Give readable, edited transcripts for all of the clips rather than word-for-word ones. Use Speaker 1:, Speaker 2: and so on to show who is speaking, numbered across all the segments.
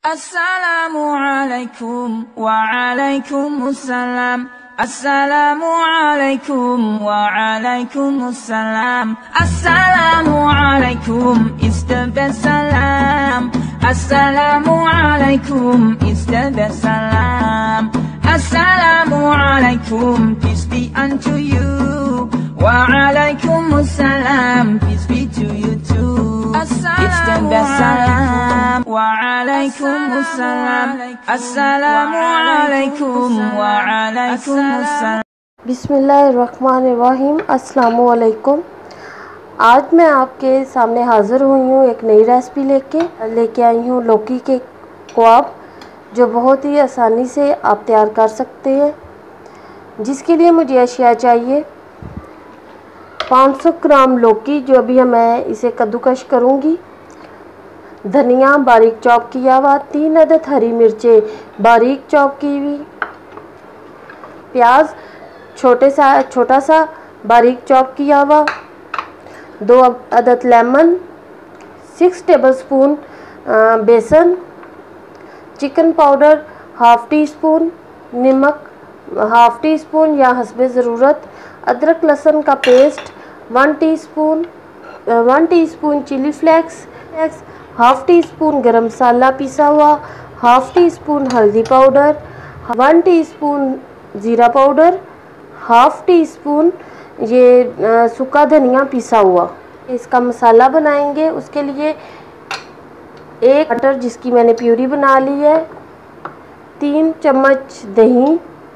Speaker 1: Assalamu alaikum wa alaikum assalam. Assalamu alaikum wa alaikum assalam. Assalamu alaikum is the best salam. Assalamu alaikum is the best salam. Assalamu alaikum, peace be unto you. Wa alaikum assalam, peace be to you too. It's the best salam. Wa alaikum assalam. Assalamu alaikum wa alaikum assalam.
Speaker 2: बिस्मिल्लाहिर्रहमानिर्रहीम। अस्सलामु अलैकुम। आज मैं आपके सामने हाज़िर हुई हूँ एक नई रेसिपी लेके आई हूँ लौकी के कबाब, जो बहुत ही आसानी से आप तैयार कर सकते हैं। जिसके लिए मुझे अशिया चाहिए 500 ग्राम लौकी, जो अभी मैं इसे कद्दूकश करूँगी। धनिया बारीक चॉप किया हुआ, 3 अदद हरी मिर्चें बारीक चॉप की हुई, प्याज छोटा सा बारीक चॉप किया हुआ, 2 अदद लेमन, 6 टेबलस्पून बेसन, chicken powder half tea spoon, नमक हाफ़ टी स्पून या हस्बे ज़रूरत, अदरक लहसुन का paste 1 teaspoon chili flakes, half tea spoon garam masala पिसा हुआ, हाफ़ टी स्पून हल्दी पाउडर, 1 टीस्पून ज़ीरा पाउडर, हाफ़ टी स्पून ये सूखा धनिया पिसा हुआ। इसका मसाला बनाएंगे। उसके लिए 1 मटर जिसकी मैंने प्यूरी बना ली है, 3 चम्मच दही,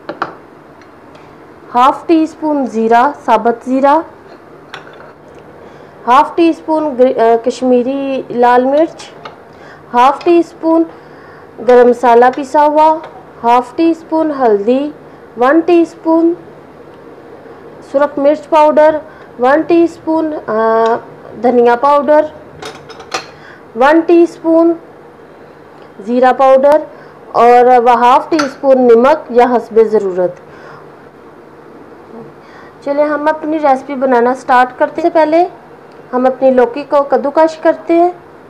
Speaker 2: हाफ़ टी स्पून ज़ीरा साबुत ज़ीरा, हाफ़ टी स्पून कश्मीरी लाल मिर्च, half tea spoon garam masala पिसा हुआ, हाफ़ टी स्पून हल्दी, 1 टीस्पून सुरख मिर्च पाउडर, 1 टीस्पून धनिया पाउडर, 1 टीस्पून ज़ीरा पाउडर और हाफ़ टी स्पून नमक या हस्बे ज़रूरत। चलिए हम अपनी रेसिपी बनाना स्टार्ट करते हैं। पहले हम अपनी लौकी को कद्दूकश करते हैं।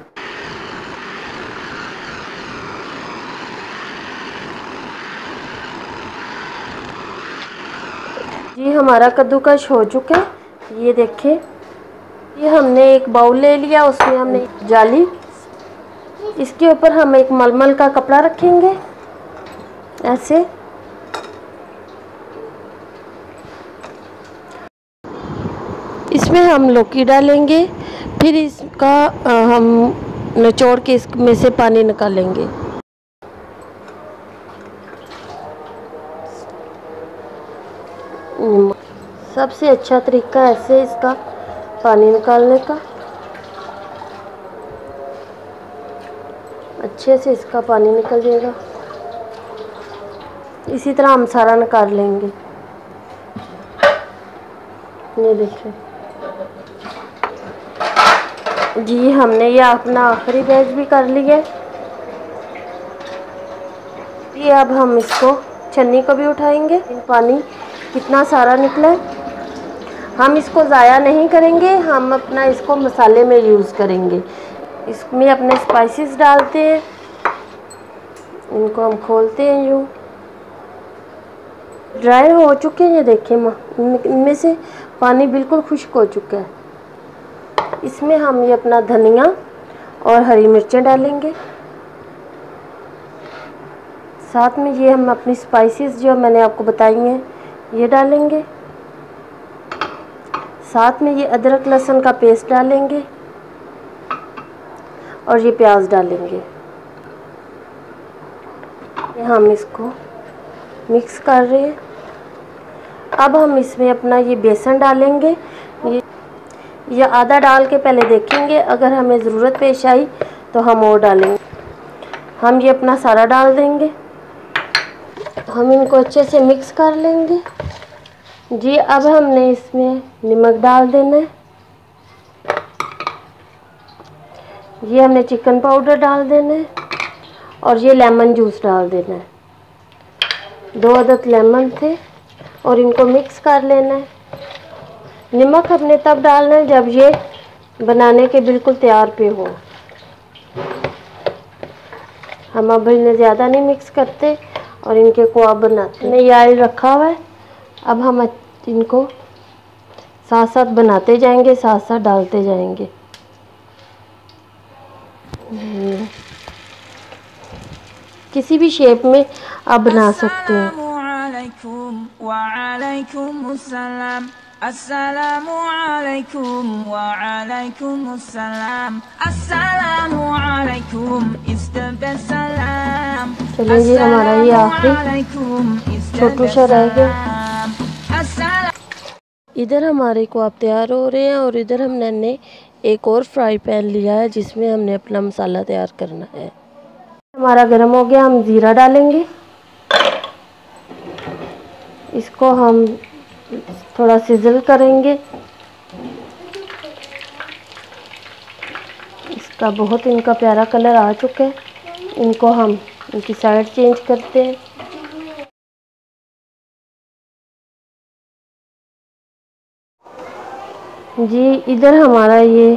Speaker 2: ये हमारा कद्दूकश हो चुका है। ये देखें, ये हमने एक बाउल ले लिया, उसमें हमने जाली, इसके ऊपर हम एक मलमल का कपड़ा रखेंगे ऐसे। इसमें हम लौकी डालेंगे, फिर इसका हम निचोड़ के इसमें से पानी निकालेंगे। सबसे अच्छा तरीका ऐसे इसका पानी निकालने का, अच्छे से इसका पानी निकल जाएगा। इसी तरह हम सारा निकाल लेंगे। ये देखिए जी, हमने ये अपना आखिरी बैच भी कर लिया। ये अब हम इसको छन्नी को भी उठाएंगे। पानी कितना सारा निकला है, हम इसको ज़ाया नहीं करेंगे, हम अपना इसको मसाले में यूज़ करेंगे। इसमें अपने स्पाइसेस डालते हैं, इनको हम खोलते हैं। यूँ ड्राई हो चुके हैं, ये देखें इनमें से पानी बिल्कुल खुश्क हो चुका है। इसमें हम ये अपना धनिया और हरी मिर्चें डालेंगे, साथ में ये हम अपनी स्पाइसेस जो मैंने आपको बताई हैं ये डालेंगे, साथ में ये अदरक लहसुन का पेस्ट डालेंगे और ये प्याज डालेंगे। हम इसको मिक्स कर रहे हैं। अब हम इसमें अपना ये बेसन डालेंगे। ये आधा डाल के पहले देखेंगे, अगर हमें ज़रूरत पेश आई तो हम और डालेंगे। हम ये अपना सारा डाल देंगे। हम इनको अच्छे से मिक्स कर लेंगे जी। अब हमने इसमें नमक डाल देना है, ये हमने चिकन पाउडर डाल देना है और ये लेमन जूस डाल देना है। 2 अदद लेमन थे और इनको मिक्स कर लेना है। नमक हमने तब डालना है जब ये बनाने के बिल्कुल तैयार पे हो। हम अब इन्हें ज़्यादा नहीं मिक्स करते और इनके कबाब बनाते हैं। ये ऑयल रखा हुआ है, अब हम इनको साथ साथ बनाते जाएंगे, साथ साथ डालते जाएंगे। किसी भी शेप में आप बना सकते हैं।
Speaker 1: अस्सलामु अलैकुम व अलैकुम अस्सलाम। अस्सलामु अलैकुम इस्तबसलाम।
Speaker 2: चलिए जी, हमारा ये आखिरी छोटू सा रह गया। इधर हमारे कबाब तैयार हो रहे हैं और इधर हमने एक और फ्राई पैन लिया है जिसमें हमने अपना मसाला तैयार करना है। हमारा गर्म हो गया, हम ज़ीरा डालेंगे। इसको हम थोड़ा सिजल करेंगे। इसका बहुत इनका प्यारा कलर आ चुका है। इनको हम इनकी साइड चेंज करते हैं। जी, इधर हमारा ये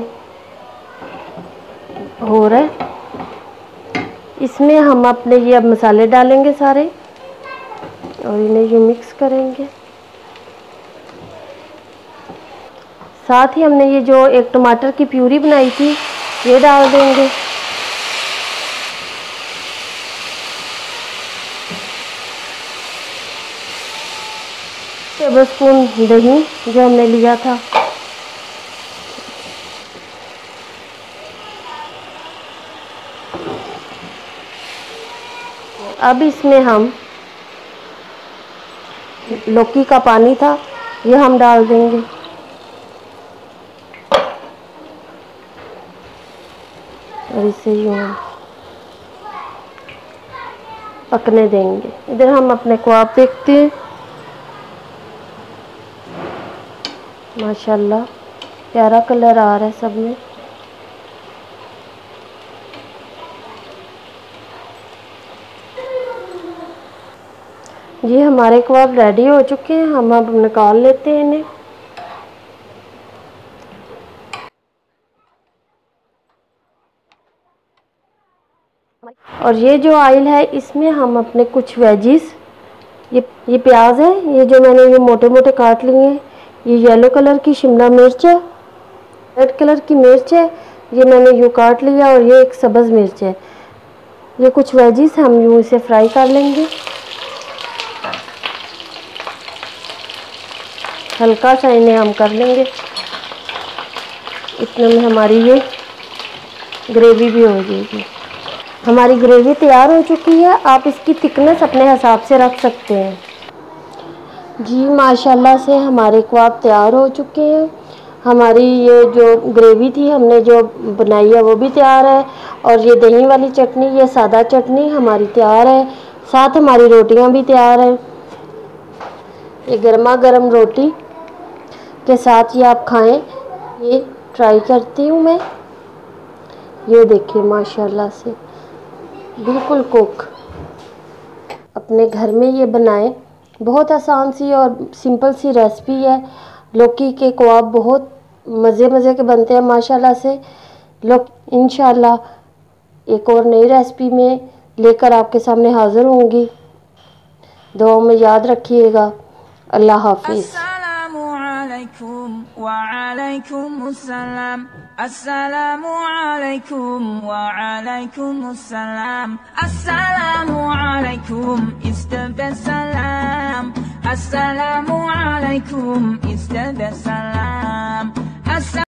Speaker 2: हो रहा है। इसमें हम अपने ये अब मसाले डालेंगे सारे और इन्हें ये मिक्स करेंगे। साथ ही हमने ये जो एक टमाटर की प्यूरी बनाई थी ये डाल देंगे। टेबलस्पून दही जो हमने लिया था, अब इसमें हम लौकी का पानी था ये हम डाल देंगे और इसे यूं पकने देंगे। इधर हम अपने कबाब देखते हैं। माशाल्लाह प्यारा कलर आ रहा है सब में। ये हमारे कबाब रेडी हो चुके हैं, हम अब निकाल लेते हैं इन्हें। और ये जो ऑयल है इसमें हम अपने कुछ वेजिस, ये प्याज है, ये जो मैंने ये मोटे मोटे काट लिए हैं, ये येलो कलर की शिमला मिर्च है, रेड कलर की मिर्च है, ये मैंने यूँ काट लिया, और ये एक सब्ज़ मिर्च है। ये कुछ वेजिस हम यूँ इसे फ्राई कर लेंगे। हल्का सा इन्हें हम कर लेंगे। इतने में हमारी ये ग्रेवी भी हो जाएगी। हमारी ग्रेवी तैयार हो चुकी है। आप इसकी थिकनेस अपने हिसाब से रख सकते हैं। जी माशाल्लाह से हमारे कबाब तैयार हो चुके हैं। हमारी ये जो ग्रेवी थी हमने जो बनाई है वो भी तैयार है, और ये दही वाली चटनी, ये सादा चटनी हमारी तैयार है। साथ हमारी रोटियां भी तैयार है। ये गर्मा गर्म रोटी के साथ ये आप खाएं। ये ट्राई करती हूँ मैं। ये देखिए माशाल्लाह से बिल्कुल कुक। अपने घर में ये बनाएं। बहुत आसान सी और सिंपल सी रेसिपी है। लौकी के कबाब बहुत मज़े के बनते हैं माशाल्लाह से। लोग इंशाल्लाह एक और नई रेसिपी में लेकर आपके सामने हाज़िर होंगी। दुआओं में याद रखिएगा। अल्लाह हाफिज़।
Speaker 1: वअलैकुम अस्सलाम। अस्सलामु अलैकुम वअलैकुम अस्सलाम। अस्सलामु अलैकुम इस्तबसलाम। अस्सलामु अलैकुम इस्तबसलाम।